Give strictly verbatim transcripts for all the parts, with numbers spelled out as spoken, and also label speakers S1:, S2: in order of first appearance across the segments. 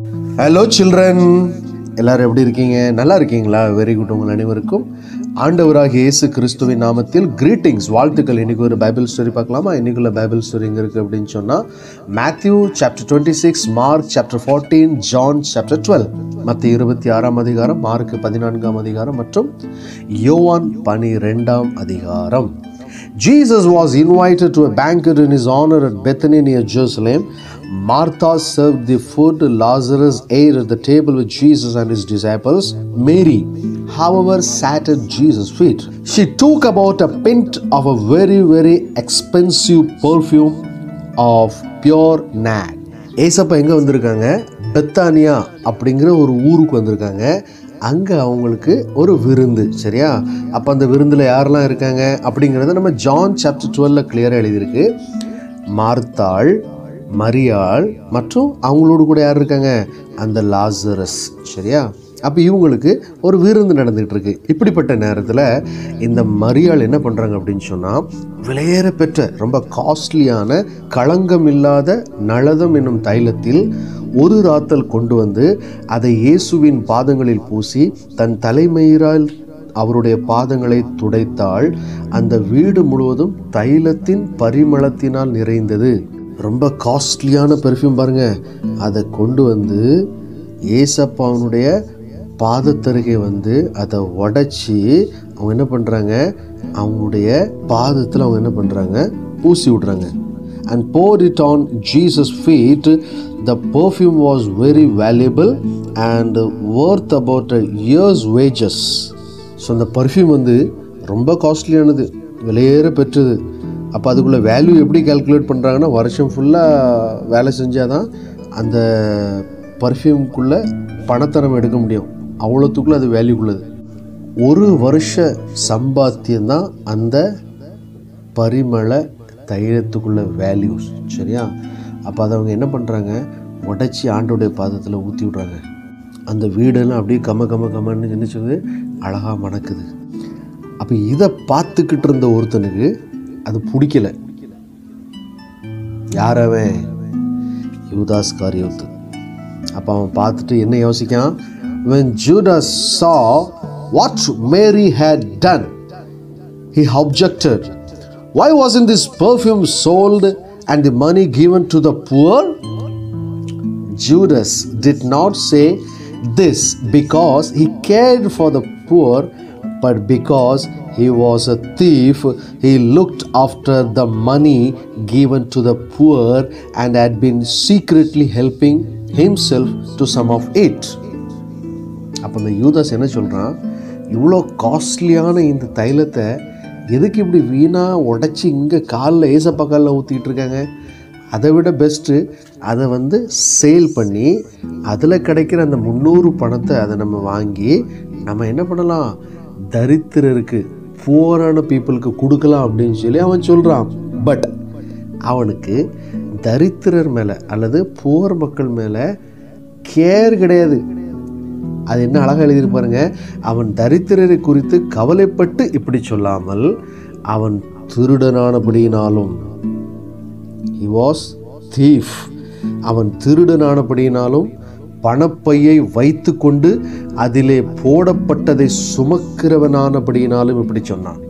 S1: Hello children, எல்லாரும் எப்படி இருக்கீங்க? நல்லா இருக்கீங்களா? Very good. உங்கள் அனைவருக்கும் ஆண்டவராகிய இயேசு கிறிஸ்துவின் நாமத்தில் கிரீட்டிங்ஸ், வாழ்த்துக்கள். இன்றைக்கி ஒரு பைபிள் ஸ்டோரி பார்க்கலாமா? இன்றைக்குள்ள பைபிள் ஸ்டோரி எங்கே இருக்குது அப்படின்னு சொன்னால், Matthew chapter twenty six, Mark chapter fourteen, John chapter twelve. மத்திய இருபத்தி ஆறாம் அதிகாரம், மார்க் பதினான்காம் அதிகாரம் மற்றும் யோவான் பனிரெண்டாம் அதிகாரம். Jesus was invited to a banquet in his honor at Bethany near Jerusalem. Martha served the food. Lazarus ate at the table with Jesus and his disciples. Mary, however, sat at Jesus' feet. She took about a pint of a very, very expensive perfume of pure nard. ஏசப்பா எங்கே வந்திருக்காங்க? பெத்தானியா அப்படிங்கிற ஒரு ஊருக்கு வந்திருக்காங்க. அங்கே அவங்களுக்கு ஒரு விருந்து, சரியா? அப்போ அந்த விருந்தில் யாரெல்லாம் இருக்காங்க அப்படிங்கிறத நம்ம ஜான் சாப்டர் டுவெல்ல கிளியராக எழுதியிருக்கு. மார்த்தாள், மரியாள் மற்றும் அவங்களோடு கூட யார் இருக்காங்க? அந்த லாசரஸ், சரியா? அப்போ இவங்களுக்கு ஒரு விருந்து நடந்துகிட்டு இருக்கு. இப்படிப்பட்ட நேரத்தில் இந்த மரியாள் என்ன பண்ணுறாங்க அப்படின்னு சொன்னால், விலையேற பெற்ற ரொம்ப காஸ்ட்லியான களங்கம் இல்லாத நளதம் என்னும் தைலத்தில் ஒரு ராத்தல் கொண்டு வந்து அதை இயேசுவின் பாதங்களில் பூசி தன் தலைமயிரால் அவருடைய பாதங்களை துடைத்தாள். அந்த வீடு முழுவதும் தைலத்தின் பரிமளத்தினால் நிறைந்தது. ரொம்ப காஸ்ட்லியான பெர்ஃப்யூம் பாருங்க. அதை கொண்டு வந்து ஏசப்பாவனுடைய பாதத்தருகே வந்து அதை உடைச்சி அவங்க என்ன பண்ணுறாங்க? அவங்களுடைய பாதத்தில் அவங்க என்ன பண்ணுறாங்க? பூசி விட்றாங்க. And poured it on Jesus' feet. The perfume was very valuable and worth about a year's wages. So அந்த பர்ஃப்யூம் வந்து ரொம்ப காஸ்ட்லியானது, விலையேற பெற்றது. அப்போ அதுக்குள்ளே வேல்யூ எப்படி கால்குலேட் பண்ணுறாங்கன்னா, வருஷம் ஃபுல்லாக வேலை செஞ்சால் தான் அந்த பர்ஃப்யூம்குள்ளே பணத்தரம் எடுக்க முடியும். அவ்வளோத்துக்குள்ளே அது வேல்யூக்குள்ளது. ஒரு வருஷ சம்பாத்தியம்தான் அந்த பரிமள தைலத்துக்குள்ள வேல்யூஸ், சரியா? அப்போ அதை அவங்க என்ன பண்ணுறாங்க? உடைச்சி ஆண்டோடைய பாதத்தில் ஊற்றி விட்றாங்க. அந்த வீடெல்லாம் அப்படியே கம கம கமன்னு நினைச்சது அழகாக மணக்குது. அப்போ இதை பார்த்துக்கிட்டு இருந்த ஒருத்தனுக்கு அது பிடிக்கல. யார் அவன்? யூதாஸ் காரியோத்து. அப்போ அவன் பார்த்துட்டு என்ன யோசிக்கான்? When Judas saw what Mary had done, he objected. Why wasn't this perfume sold and the money given to the poor? Judas did not say this because he cared for the poor, but because he was a thief. He looked after the money given to the poor and had been secretly helping himself to some of it. அப்போ இந்த யூதாஸ் என்ன சொல்கிறான்? இவ்வளோ காஸ்ட்லியான இந்த தைலத்தை எதுக்கு இப்படி வீணாக உடச்சி இங்கே காலில் ஏசப்பா காலில் ஊற்றிக்கிட்டு இருக்காங்க? அதை விட பெஸ்ட்டு அதை வந்து சேல் பண்ணி அதில் கிடைக்கிற அந்த முந்நூறு பணத்தை அதை நம்ம வாங்கி நம்ம என்ன பண்ணலாம்? தரித்திரருக்கு, புவரான பீப்புளுக்கு கொடுக்கலாம் அப்படின்னு சொல்லி அவன் சொல்கிறான். பட் அவனுக்கு தரித்திரர் மேலே அல்லது புவர் மக்கள் மேலே கேர் கிடையாது. அது என்ன அழகாக எழுதியிருப்பாருங்க. அவன் தரித்திரரை குறித்து கவலைப்பட்டு இப்படி சொல்லாமல், அவன் திருடனானபடியினாலும், he was thief, அவன் திருடனானபடியினாலும் பணப்பையை வைத்து கொண்டு அதிலே போடப்பட்டதை சுமக்கிறவனானபடியினாலும் இப்படி சொன்னான்.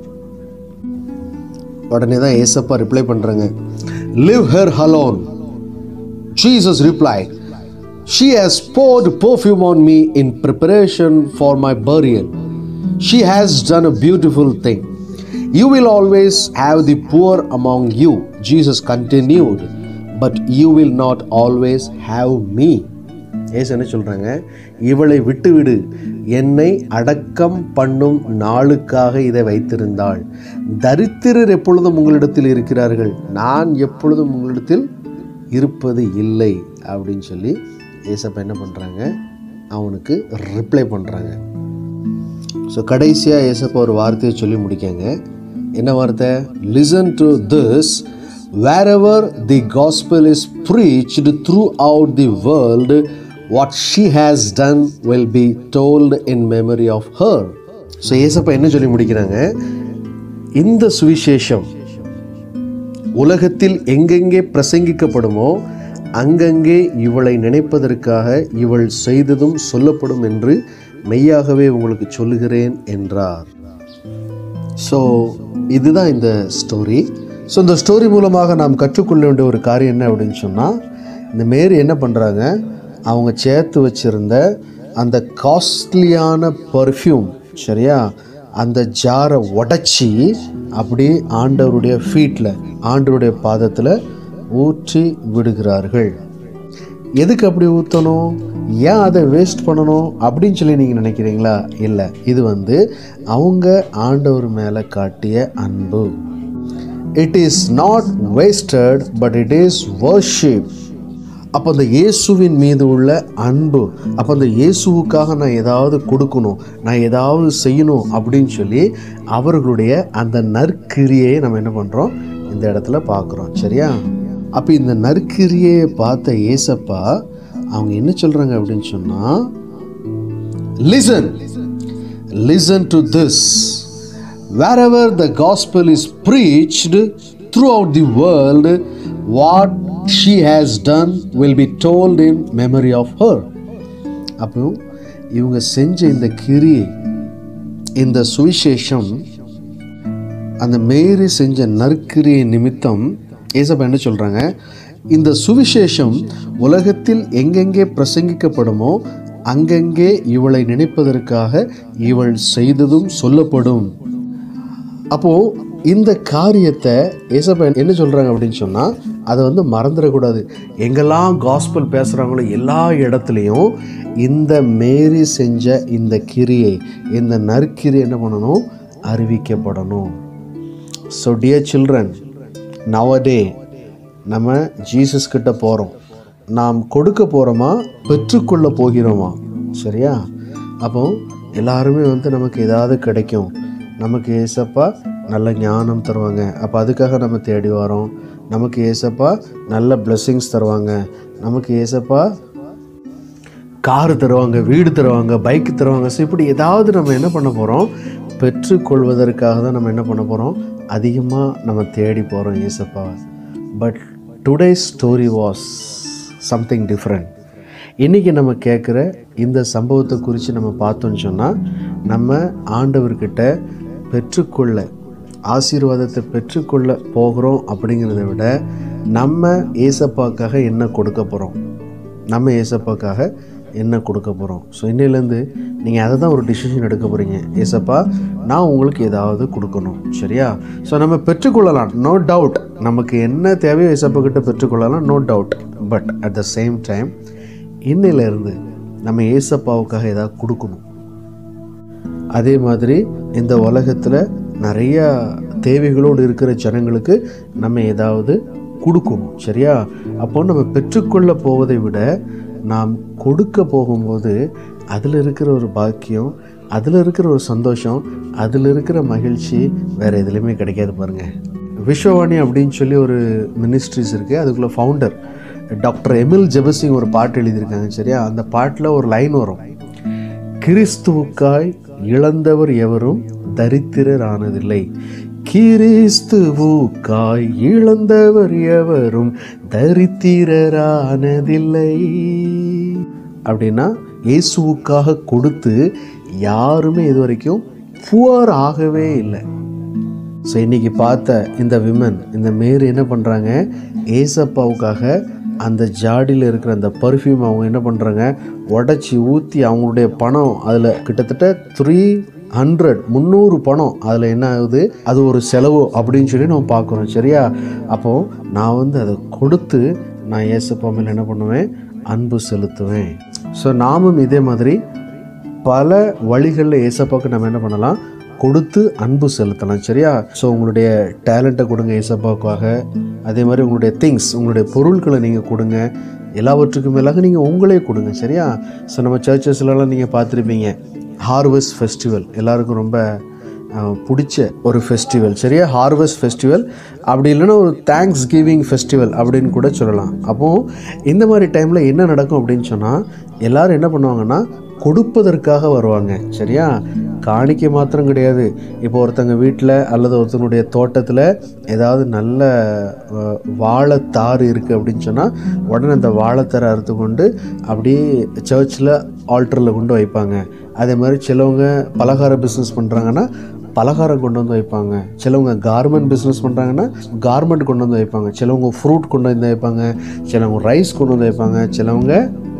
S1: உடனே தான் ஏசப்பா ரிப்ளை பண்றாங்க. Leave her alone. Jesus replied, She has poured perfume on me in preparation for my burial. She has done a beautiful thing. You will always have the poor among you, Jesus continued, but you will not always have me. ஏசு என்ன சொல்றாங்க? இவளை விட்டுவிடு, என்னை அடக்கம் பண்ணும் நாளுக்காக இதை வைத்திருந்தாள். தரித்திரர் எப்பொழுதும் உங்களிடத்தில் இருக்கிறார்கள், நான் எப்பொழுதும் உங்களிடத்தில் இருப்பது இல்லை அப்படின்னு சொல்லி ஏசப்பா என்ன பண்ணுறாங்க? அவனுக்கு ரிப்ளை பண்ணுறாங்க. ஸோ கடைசியாக ஏசப்பா ஒரு வார்த்தையை சொல்லி முடிக்காங்க. என்ன வார்த்தை? Listen to this, wherever the gospel is preached throughout the world, what she has done will be told in memory of her. So ஏசப்பா என்ன சொல்லி முடிக்கிறாங்க? இந்த சுவிசேஷம் உலகத்தில் எங்கெங்கே பிரசங்கிக்கப்படுமோ அங்கங்கே இவளை நினைப்பதற்காக இவள் செய்ததும் சொல்லப்படும் என்று மெய்யாகவே உங்களுக்கு சொல்லுகிறேன் என்றார். ஸோ இதுதான் இந்த ஸ்டோரி. ஸோ இந்த ஸ்டோரி மூலமாக நாம் கற்றுக்கொள்ள வேண்டிய ஒரு காரியம் என்ன அப்படின்னு சொன்னால், இந்த மேரி என்ன பண்ணுறாங்க, அவங்க சேர்த்து வச்சுருந்த அந்த காஸ்ட்லியான பர்ஃப்யூம், சரியா, அந்த ஜாரை உடச்சி அப்படியே ஆண்டவருடைய ஃபீட்டில், ஆண்டவருடைய பாதத்தில் ஊற்றி விடுகிறார்கள். எதுக்கு அப்படி ஊற்றணும், ஏன் அதை வேஸ்ட் பண்ணணும் அப்படின்னு சொல்லி நீங்கள் நினைக்கிறீங்களா? இல்லை, இது வந்து அவங்க ஆண்டவர் மேலே காட்டிய அன்பு. It is not wasted but it is worship. அப்போ அந்த இயேசுவின் மீது உள்ள அன்பு, அப்போ அந்த இயேசுவுக்காக நான் ஏதாவது கொடுக்கணும், நான் ஏதாவது செய்யணும் அப்படின்னு சொல்லி அவர்களுடைய அந்த நற்கிரியை நம்ம என்ன பண்ணுறோம், இந்த இடத்துல பார்க்குறோம். சரியா? அப்போ இந்த நற்கிரியை பார்த்த ஏசப்பா அவங்க என்ன சொல்கிறாங்க அப்படின்னு சொன்னால், listen listen to this, wherever the gospel is preached throughout the world, what she has done will be told in memory of her. அப்போ இவங்க செஞ்ச இந்த கிரியை, இந்த சுவிசேஷம், அந்த மேரி செஞ்ச நற்கிரியை நிமித்தம் ஏசப்பா என்ன சொல்கிறாங்க, இந்த சுவிசேஷம் உலகத்தில் எங்கெங்கே பிரசங்கிக்கப்படுமோ அங்கங்கே இவளை நினைப்பதற்காக இவள் செய்ததும் சொல்லப்படும். அப்போது இந்த காரியத்தை ஏசப்பா என்ன சொல்கிறாங்க அப்படின்னு சொன்னால், அதை வந்து மறந்துடக்கூடாது. எங்கெல்லாம் காஸ்பல் பேசுகிறாங்களோ எல்லா இடத்துலையும் இந்த மேரி செஞ்ச இந்த கிரியை, இந்த நற்கிரியை என்ன பண்ணணும், அறிவிக்கப்படணும். ஸோ டியர் சில்ட்ரன், நவடே நம்ம ஜீசஸ் கிட்ட போகிறோம், நாம் கொடுக்க போகிறோமா, பெற்றுக்கொள்ள போகிறோமா? சரியா? அப்போ எல்லாருமே வந்து நமக்கு ஏதாவது கிடைக்கும், நமக்கு ஏசப்பா நல்ல ஞானம் தருவாங்க, அப்போ அதுக்காக நம்ம தேடி வரோம். நமக்கு ஏசப்பா நல்ல பிளெஸ்ஸிங்ஸ் தருவாங்க, நமக்கு ஏசப்பா காரு தருவாங்க, வீடு தருவாங்க, பைக்கு தருவாங்க. ஸோ இப்படி ஏதாவது நம்ம என்ன பண்ண போகிறோம், பெற்றுக்கொள்வதற்காக தான் நம்ம என்ன பண்ண போகிறோம், அதிகமாக நம்ம தேடி போகிறோம் ஏசப்பா. But today's story was something different. இன்றைக்கி நம்ம கேட்குற இந்த சம்பவத்தை குறித்து நம்ம பார்த்தோன்னு சொன்னால், நம்ம ஆண்டவர்கிட்ட பெற்றுக்கொள்ள, ஆசீர்வாதத்தை பெற்றுக்கொள்ள போகிறோம் அப்படிங்கிறத விட நம்ம ஏசப்பாக்காக என்ன கொடுக்க போகிறோம், நம்ம ஏசப்பாக்காக என்ன கொடுக்க போகிறோம். ஸோ இன்னிலேருந்து நீங்கள் அதை தான் ஒரு டிசிஷன் எடுக்க போகிறீங்க. ஏசப்பா, நான் உங்களுக்கு ஏதாவது கொடுக்கணும். சரியா? ஸோ நம்ம பெற்றுக்கொள்ளலாம், நோ டவுட். நமக்கு என்ன தேவையோ ஏசப்பா கிட்ட பெற்றுக்கொள்ளலாம், no doubt. But at the same time இன்னிலேருந்து நம்ம ஏசப்பாவுக்காக ஏதாவது கொடுக்கணும். அதே மாதிரி இந்த உலகத்தில் நிறையா தேவைகளோடு இருக்கிற ஜனங்களுக்கு நம்ம ஏதாவது கொடுக்கணும். சரியா? அப்போ நம்ம பெற்றுக்கொள்ள போவதை விட நாம் கொடுக்க போகும்போது அதில் இருக்கிற ஒரு பாக்கியம், அதில் இருக்கிற ஒரு சந்தோஷம், அதில் இருக்கிற மகிழ்ச்சி வேறு எதுலேயுமே கிடைக்காது. பாருங்கள், விஸ்வவாணி அப்படின்னு சொல்லி ஒரு மினிஸ்ட்ரிஸ் இருக்குது. அதுக்குள்ளே ஃபவுண்டர் டாக்டர் எமில் ஜெபசிங் ஒரு பாட்டு எழுதியிருக்காங்க. சரியா? அந்த பாட்டில் ஒரு லைன் வரும், கிறிஸ்துவுக்காய் இழந்தவர் எவரும் தரித்திரர் ஆனதில்லை, கிறிஸ்துவுக்காய் இழந்தவர் எவரும் தரித்திரரானதில்லை. அப்படின்னா இயேசுவுக்காக கொடுத்து யாருமே இது வரைக்கும் புவர் ஆகவே இல்லை. ஸோ இன்றைக்கி பார்த்த இந்த விமன், இந்த மேரி என்ன பண்ணுறாங்க, ஏசப்பாவுக்காக அந்த ஜாடியில் இருக்கிற அந்த பர்ஃப்யூம் அவங்க என்ன பண்ணுறாங்க, உடச்சி ஊற்றி அவங்களுடைய பணம் அதில் கிட்டத்தட்ட த்ரீ ஹண்ட்ரட் முந்நூறு பணம் அதில் என்ன ஆகுது, அது ஒரு செலவு அப்படின்னு சொல்லி நம்ம பார்க்குறோம். சரியா? அப்போது நான் வந்து அதை கொடுத்து நான் ஏசப்பா மேலே என்ன பண்ணுவேன், அன்பு செலுத்துவேன். ஸோ நாமும் இதே மாதிரி பல வழிகளில் ஏசப்பாவுக்கு நம்ம என்ன பண்ணலாம், கொடுத்து அன்பு செலுத்தலாம். சரியா? ஸோ உங்களுடைய டேலண்ட்டை கொடுங்க ஏசப்பாவுக்காக. அதே மாதிரி உங்களுடைய திங்ஸ், உங்களுடைய பொருட்களை நீங்கள் கொடுங்க. எல்லாவற்றுக்கும் மேலாக நீங்கள் உங்களே கொடுங்க. சரியா? ஸோ நம்ம சர்ச்சஸ்லாம் நீங்கள் பார்த்துருப்பீங்க, ஹார்வெஸ்ட் ஃபெஸ்டிவல் எல்லாருக்கும் ரொம்ப பிடிச்ச ஒரு ஃபெஸ்டிவல், சரியா? ஹார்வெஸ்ட் ஃபெஸ்டிவல், அப்படி இல்லைன்னா ஒரு தேங்க்ஸ் கிவிங் ஃபெஸ்டிவல் அப்படின்னு கூட சொல்லலாம். அப்போது இந்த மாதிரி டைமில் என்ன நடக்கும் அப்படின்னு சொன்னால், எல்லோரும் என்ன பண்ணுவாங்கன்னா கொடுப்பதற்காக வருவாங்க, சரியா? காணிக்கை மாத்திரம் கிடையாது. இப்போ ஒருத்தங்க வீட்டில் அல்லது ஒருத்தனுடைய தோட்டத்தில் ஏதாவது நல்ல வாழைத்தாறு இருக்குது அப்படின்னு சொன்னால் உடனே அந்த வாழைத்தாரை அறுத்து கொண்டு அப்படியே சர்ச்சில் ஆல்டரில் கொண்டு வைப்பாங்க. அதே மாதிரி சிலவங்க பலகார பிஸ்னஸ் பண்ணுறாங்கன்னா பலகாரம் கொண்டு வந்து வைப்பாங்க. சிலவங்க கார்மெண்ட் பிஸ்னஸ் பண்ணுறாங்கன்னா கார்மெண்ட் கொண்டு வந்து வைப்பாங்க. சிலவங்க ஃப்ரூட் கொண்டு வந்து வைப்பாங்க. சிலவங்க ரைஸ் கொண்டு வந்து வைப்பாங்க. சிலவங்க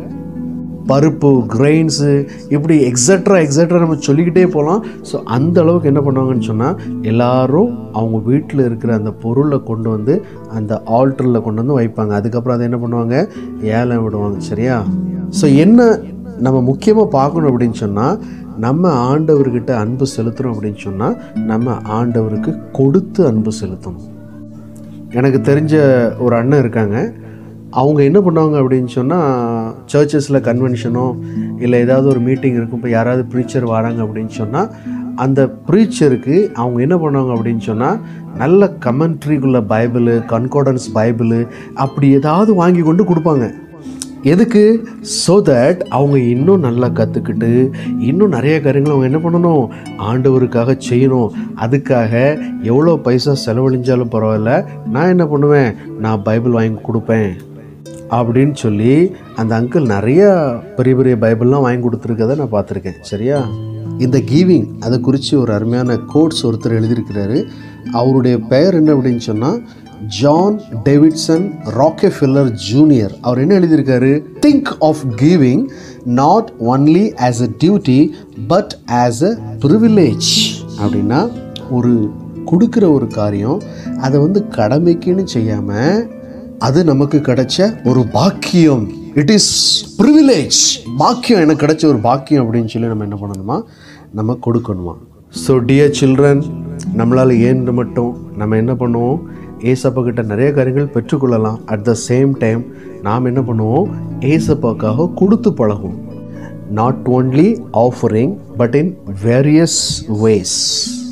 S1: பருப்பு, கிரெயின்ஸு, இப்படி எக்ஸட்ரா எக்ஸட்ரா நம்ம சொல்லிக்கிட்டே போகலாம். ஸோ அந்த அளவுக்கு என்ன பண்ணுவாங்கன்னு சொன்னால், எல்லோரும் அவங்க வீட்டில் இருக்கிற அந்த பொருளை கொண்டு வந்து அந்த ஆல்டரில் கொண்டு வந்து வைப்பாங்க. அதுக்கப்புறம் அதை என்ன பண்ணுவாங்க, ஏலம் விடுவாங்க, சரியா? ஸோ என்ன நம்ம முக்கியமாக பார்க்கணும் அப்படின்னு சொன்னால், நம்ம ஆண்டவர்கிட்ட அன்பு செலுத்துகிறோம் அப்படின்னு சொன்னால் நம்ம ஆண்டவருக்கு கொடுத்து அன்பு செலுத்தணும். எனக்கு தெரிஞ்ச ஒரு அண்ணன் இருக்காங்க. அவங்க என்ன பண்ணுவாங்க அப்படின்னு சொன்னால், சர்ச்சஸில் கன்வென்ஷனோ இல்லை ஏதாவது ஒரு மீட்டிங் இருக்கும், இப்போ யாராவது ப்ரீச்சர் வராங்க அப்படின்னு சொன்னால் அந்த ப்ரீச்சருக்கு அவங்க என்ன பண்ணுவாங்க அப்படின்னு சொன்னால், நல்ல கமெண்ட்ரிக்குள்ள பைபிளு, கன்கார்டன்ஸ் பைபிளு அப்படி ஏதாவது வாங்கி கொண்டு கொடுப்பாங்க. எதுக்கு? ஸோ தட் அவங்க இன்னும் நல்லா கற்றுக்கிட்டு இன்னும் நிறைய காரியங்கள் அவங்க என்ன பண்ணணும், ஆண்டவருக்காக செய்யணும். அதுக்காக எவ்வளோ பைசா செலவழிஞ்சாலும் பரவாயில்ல, நான் என்ன பண்ணுவேன், நான் பைபிள் வாங்கி கொடுப்பேன் அப்படின்னு சொல்லி அந்த அங்கிள் நிறையா பெரிய பெரிய பைபிள்லாம் வாங்கி கொடுத்துருக்கதை நான் பார்த்துருக்கேன், சரியா? இந்த கிவிங் அதை குறித்து ஒரு அருமையான கோட்ஸ் ஒருத்தர் எழுதியிருக்கிறாரு. அவருடைய பெயர் என்ன அப்படின்னு சொன்னால், ஜான் டேவிட்சன் ராக்கெஃபெல்லர் ஜூனியர். அவர் என்ன எழுதியிருக்காரு, think of giving not only as a duty but as a privilege. அப்படின்னா ஒரு கொடுக்குற ஒரு காரியம் அதை வந்து கடமைக்குன்னு செய்யாமல் அது நமக்கு கிடைச்ச ஒரு பாக்கியம். It is privilege. பாக்கியம், எனக்கு கிடைச்ச ஒரு பாக்கியம் அப்படின்னு சொல்லி நம்ம என்ன பண்ணணுமா, நம்ம கொடுக்கணுமா. ஸோ டியர் சில்ட்ரன், நம்மளால் ஏன்று மட்டும் நம்ம என்ன பண்ணுவோம், ஏசப்பா கிட்ட நிறைய காரியங்கள் பெற்றுக்கொள்ளலாம். அட் த சேம் டைம் நாம் என்ன பண்ணுவோம், ஏசப்பாக்காக கொடுத்து பழகும். Not only offering but in various ways.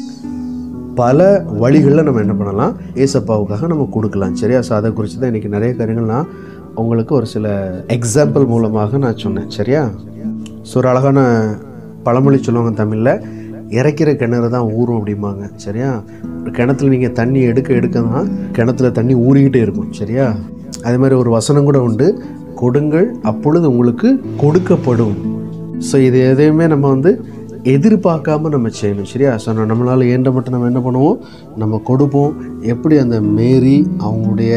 S1: பல வழிகளில் நம்ம என்ன பண்ணலாம், ஏசப்பாவுக்காக நம்ம கொடுக்கலாம், சரியா? ஸோ அதை குறித்து தான் இன்றைக்கி நிறைய காரியங்கள் நான் உங்களுக்கு ஒரு சில எக்ஸாம்பிள் மூலமாக நான் சொன்னேன், சரியா? ஸோ ஒரு அழகான பழமொழி சொல்லுவாங்க தமிழில், இறைக்கிற கிணறு தான் ஊறும் அப்படிம்பாங்க, சரியா? ஒரு கிணத்துல நீங்கள் தண்ணி எடுக்க எடுக்க தான் கிணத்துல தண்ணி ஊறிக்கிட்டே இருக்கும், சரியா? அதே மாதிரி ஒரு வசனம் கூட உண்டு, கொடுங்கள் அப்பொழுது உங்களுக்கு கொடுக்கப்படும். ஸோ இது எதையுமே நம்ம வந்து எதிர்பார்க்காம நம்ம செய்யணும், சரியா? ஸோ நம்மளால் ஏண்ட மட்டும் நம்ம என்ன பண்ணுவோம், நம்ம கொடுப்போம். எப்படி அந்த மேரி அவங்களுடைய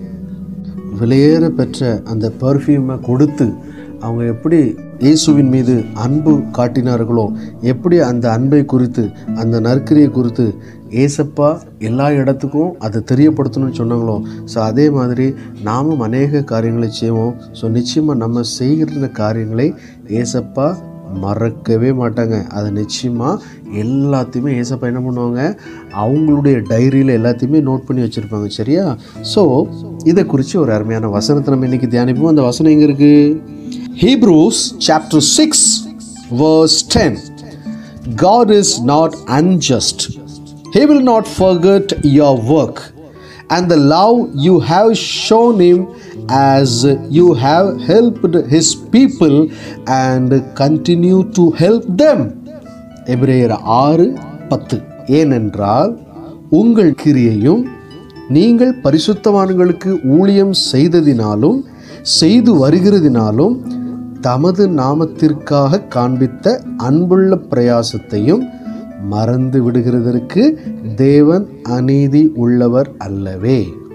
S1: விலையேற பெற்ற அந்த பர்ஃப்யூமை கொடுத்து அவங்க எப்படி இயேசுவின் மீது அன்பு காட்டினார்களோ, எப்படி அந்த அன்பை குறித்து அந்த நற்கிரியை குறித்து ஏசப்பா எல்லா இடத்துக்கும் அதை தெரியப்படுத்தணும்னு சொன்னாங்களோ, ஸோ அதே மாதிரி நாமும் அநேக காரியங்களை செய்வோம். ஸோ நிச்சயமாக நம்ம செய்கிற காரியங்களை ஏசப்பா மறக்கவே மாட்டாங்க. அதை நிச்சயமாக எல்லாத்தையுமே ஏசப்பா என்ன பண்ணுவாங்க, அவங்களுடைய டைரியில் எல்லாத்தையுமே நோட் பண்ணி வச்சுருப்பாங்க, சரியா? ஸோ இதை குறித்து ஒரு அருமையான வசனத்தை நம்ம இன்றைக்கி தியானிப்போம். அந்த வசனம் எங்கே இருக்குது? Hebrews chapter six verse ten. God is not unjust. He will not forget your work and the love you have shown him as you have helped his people and continue to help them. எபிரேயர் ஆறு பத்து. ஏனென்றால் உங்கள் கிரியையும் நீங்கள் பரிசுத்தவான்களுக்கு ஊழியம் செய்ததினாலும் செய்து வருகிறதினாலும் தமது நாமத்திற்காக காண்பித்த அன்புள்ள பிரயாசத்தையும் மறந்து விடுகிறதற்கு தேவன் அநீதி உள்ளவர் அல்லவே.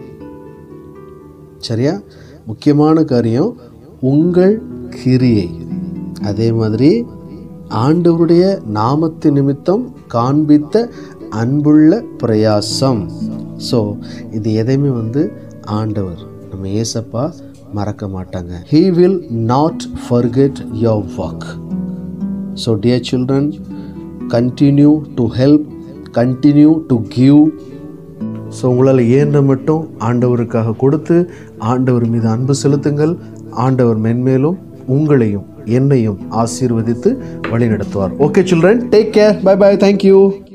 S1: சரியா? முக்கியமான காரியம் உங்கள் கிரியை, அதே மாதிரி ஆண்டவருடைய நாமத்து நிமித்தம் காண்பித்த அன்புள்ள பிரயாசம். ஸோ இது எதையுமே வந்து ஆண்டவர் நம்ம ஏசப்பா மறக்க மாட்டாங்க. He will not forget your work. So dear children, continue to help, continue to give. So உங்களால் இயன்ற மட்டும் ஆண்டவருக்காக கொடுத்து ஆண்டவர் மீது அன்பு செலுத்துங்கள். ஆண்டவர் மென்மேலும் உங்களையும் என்னையும் ஆசீர்வதித்து வழி நடத்துவார். Okay children, take care, bye bye, thank you.